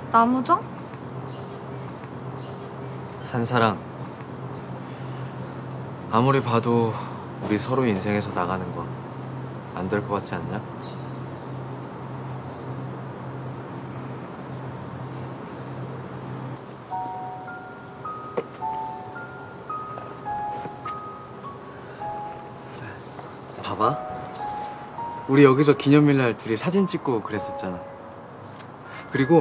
나무정? 한사랑, 아무리 봐도 우리 서로 인생에서 나가는 거 안 될 것 같지 않냐? 봐봐, 우리 여기서 기념일날 둘이 사진 찍고 그랬었잖아. 그리고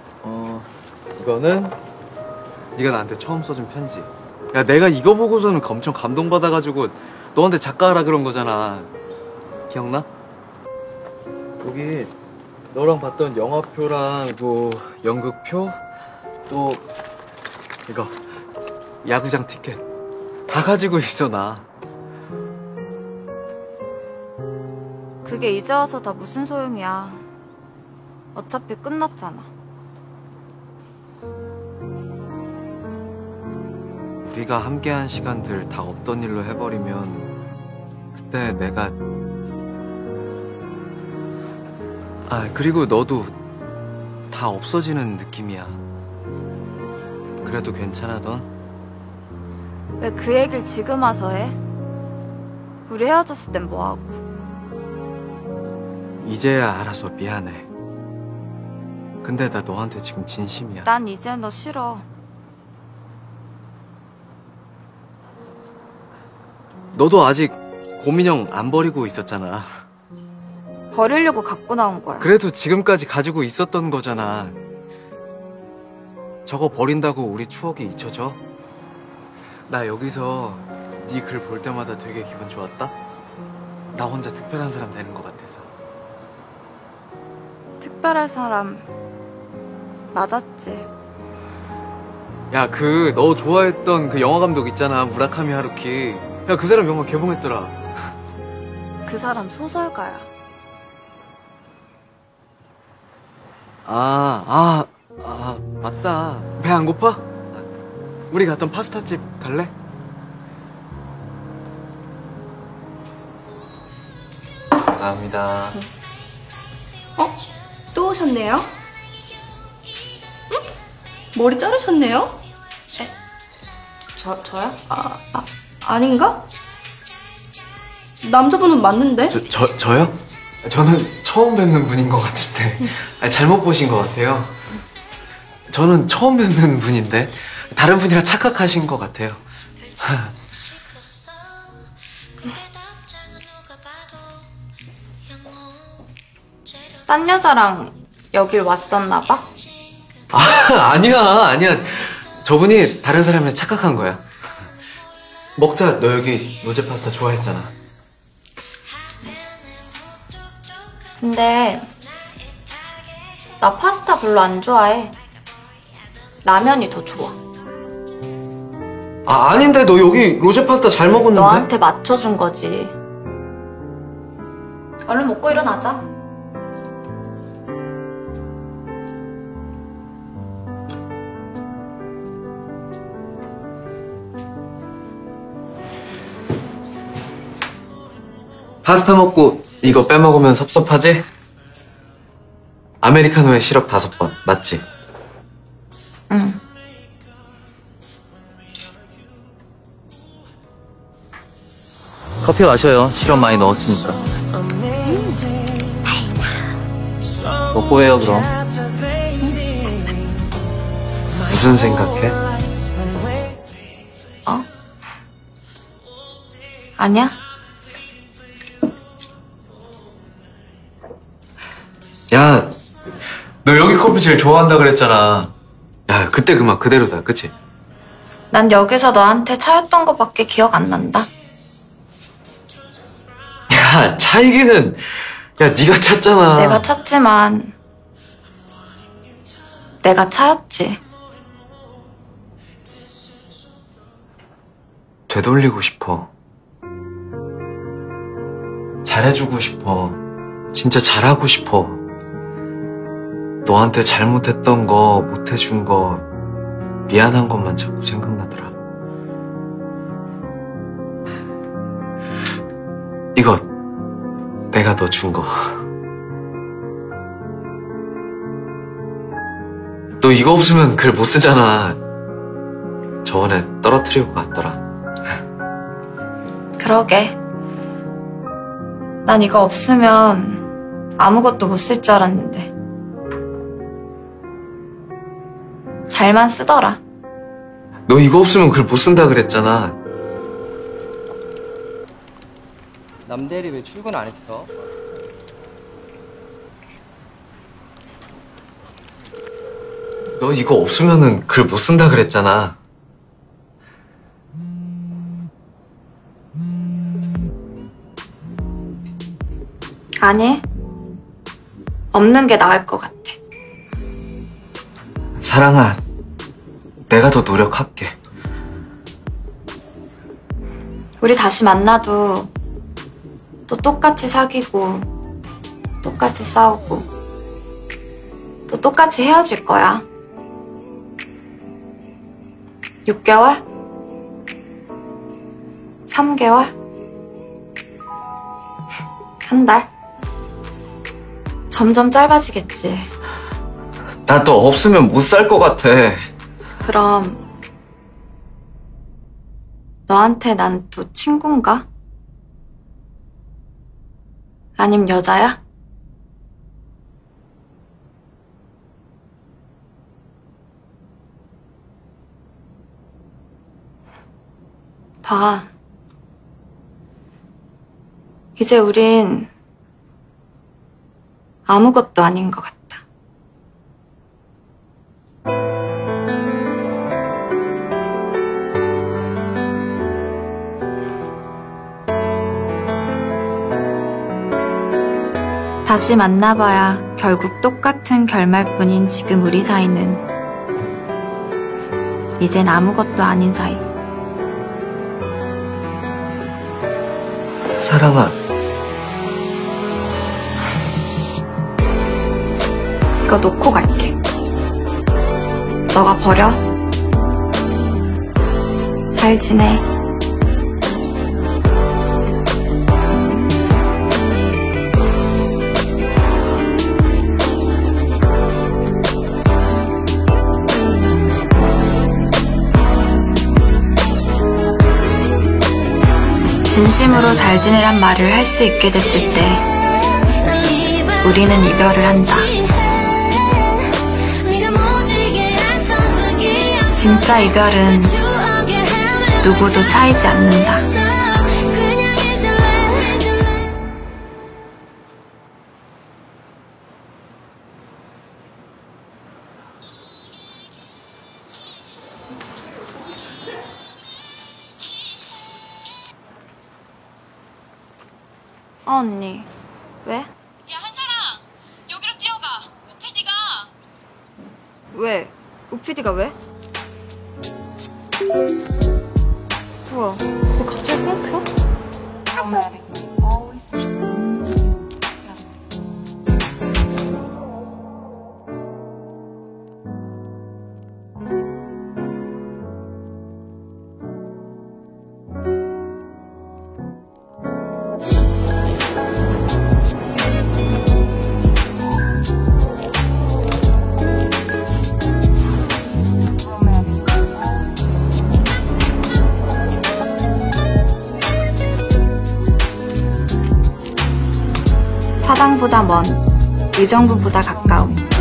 이거는 네가 나한테 처음 써준 편지. 야, 내가 이거 보고서는 엄청 감동받아가지고 너한테 작가하라 그런 거잖아. 기억나? 여기 너랑 봤던 영화표랑 뭐 연극표, 또 이거 야구장 티켓 다 가지고 있어 나. 그게 이제 와서 다 무슨 소용이야. 어차피 끝났잖아. 우리가 함께한 시간들 다 없던 일로 해버리면 그때 내가 그리고 너도 다 없어지는 느낌이야. 그래도 괜찮아던? 왜 그 얘기를 지금 와서 해? 우리 헤어졌을 땐 뭐하고? 이제야 알아서 미안해. 근데 나 너한테 지금 진심이야. 난 이제 너 싫어. 너도 아직 고민형 안 버리고 있었잖아. 버리려고 갖고 나온 거야. 그래도 지금까지 가지고 있었던 거잖아. 저거 버린다고 우리 추억이 잊혀져? 나 여기서 네 글 볼 때마다 되게 기분 좋았다? 나 혼자 특별한 사람 되는 것 같아서. 특별할 사람 맞았지. 야, 너 좋아했던 그 영화 감독 있잖아, 무라카미 하루키. 야, 그 사람 영화 개봉했더라. 그 사람 소설가야. 맞다. 배 안 고파? 우리 갔던 파스타집 갈래? 감사합니다. 또 오셨네요? 응? 머리 자르셨네요? 저요? 아닌가? 남자분은 맞는데? 저요? 저는 처음 뵙는 분인 것 같은데. 잘못 보신 것 같아요. 저는 처음 뵙는 분인데 다른 분이라 착각하신 것 같아요. 딴 여자랑 여길 왔었나 봐? 아니야. 저분이 다른 사람이라 착각한 거야. 먹자. 너 여기 로제 파스타 좋아했잖아. 근데 나 파스타 별로 안 좋아해. 라면이 더 좋아. 아닌데 너 여기 로제 파스타 잘 먹었는데? 너한테 맞춰준 거지. 얼른 먹고 일어나자. 파스타 먹고 이거 빼먹으면 섭섭하지? 아메리카노에 시럽 5번, 맞지? 응. 커피 마셔요. 시럽 많이 넣었으니까. 먹고 해요, 그럼. 무슨 생각해? 아니야? 야, 너 여기 커피 제일 좋아한다 그랬잖아. 야, 그때 그 말 그대로다, 그치? 난 여기서 너한테 차였던 것밖에 기억 안 난다. 야, 차이기는. 야, 네가 찼잖아. 내가 찼지만 내가 차였지. 되돌리고 싶어. 잘해주고 싶어. 진짜 잘하고 싶어. 너한테 잘못했던 거, 못해준 거, 미안한 것만 자꾸 생각나더라. 이거 내가 너 준 거. 너 이거 없으면 글 못 쓰잖아. 저번에 떨어뜨리고 갔더라. 그러게. 난 이거 없으면 아무것도 못 쓸 줄 알았는데. 잘만 쓰더라. 너 이거 없으면 글 못 쓴다 그랬잖아. 남대리 왜 출근 안 했어? 너 이거 없으면은 글 못 쓴다 그랬잖아. 아니. 없는 게 나을 것 같아. 사랑아, 내가 더 노력할게. 우리 다시 만나도 또 똑같이 사귀고 똑같이 싸우고 또 똑같이 헤어질 거야. 6개월? 3개월? 한 달? 점점 짧아지겠지. 나 너 없으면 못 살 것 같아. 그럼 너한테 난 또 친구인가? 아님 여자야? 봐. 이제 우린 아무것도 아닌 것 같아. 다시 만나봐야 결국 똑같은 결말뿐인 지금 우리 사이는 이젠 아무것도 아닌 사이. 사랑아, 이거 놓고 갈게. 너가 버려. 잘 지내. 진심으로 잘 지내란 말을 할 수 있게 됐을 때 우리는 이별을 한다. 진짜 이별은 누구도 차이지 않는다. 언니, 왜? 야, 한사랑! 여기로 뛰어가! 우피디가! 왜? 우피디가 왜? 뭐야, 왜 갑자기 끊겨? 사당보다 먼 의정부보다 가까움.